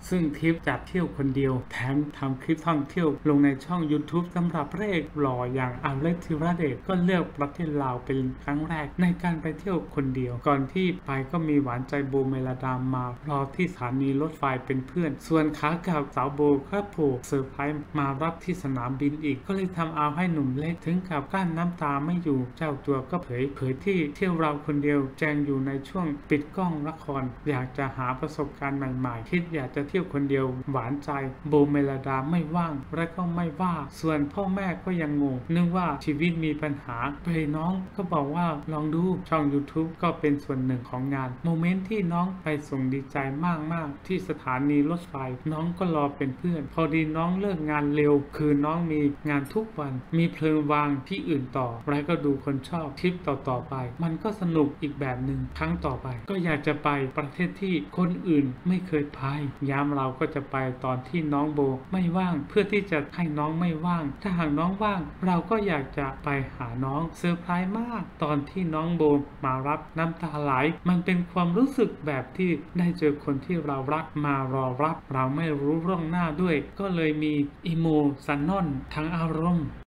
ซึ่งทิปจัดเที่ยวคนเดียวแถมทำคลิปท่องเที่ยวลงในช่อง YouTube สำหรับพระเอกหล่ออย่างอเล็กธีรเดชก็เลือกประเทศลาวเป็นครั้งแรกในการไปเที่ยวคนเดียวก่อนที่ไปก็มีหวานใจโบเมลดามารอที่สถานีรถไฟเป็นเพื่อนส่วนขากลับสาวโบก็โผล่เซอร์ไพรส์มารับที่สนามบินอีกก็เลยทำเอาให้หนุ่มเล็กถึงกับกั้นน้ำตาไม่อยู่เจ้าตัวก็เผยที่เที่ยวเราคนเดียวแจงอยู่ในช่วงปิดกล้องละครอยากจะหาประสบการณ์ใหม่ๆคิดอยากจะเที่ยวคนเดียวหวานใจโบเมลดาไม่ว่างและก็ไม่ว่าส่วนพ่อแม่ก็ยังงงนึกว่าชีวิตมีปัญหาไปน้องก็บอกว่าลองดูช่อง YouTube ก็เป็นส่วนหนึ่งของงานโมเมนต์ที่น้องไปส่งดีใจมากๆที่สถานีรถไฟน้องก็รอเป็นเพื่อนพอดีน้องเลิกงานเร็วคือน้องมีงานทุกวันมีเพลิงวางที่อื่นต่อและก็ดูคนชอบคลิปต่อไปมันก็สนุกอีกแบบหนึ่งครั้งต่อไปก็อยากจะไปประเทศที่คนอื่นไม่เคยไปย้ำเราก็จะไปตอนที่น้องโบไม่ว่างเพื่อที่จะให้น้องไม่ว่างถ้าหากน้องว่างเราก็อยากจะไปหาน้องเซอร์ไพรส์มากตอนที่น้องโบมารับน้ำตาไหลมันเป็นความรู้สึกแบบที่ได้เจอคนที่เรารักมารอรับเราไม่รู้ล่วงหน้าด้วยก็เลยมีอิโมชันนอลทั้งอารมณ์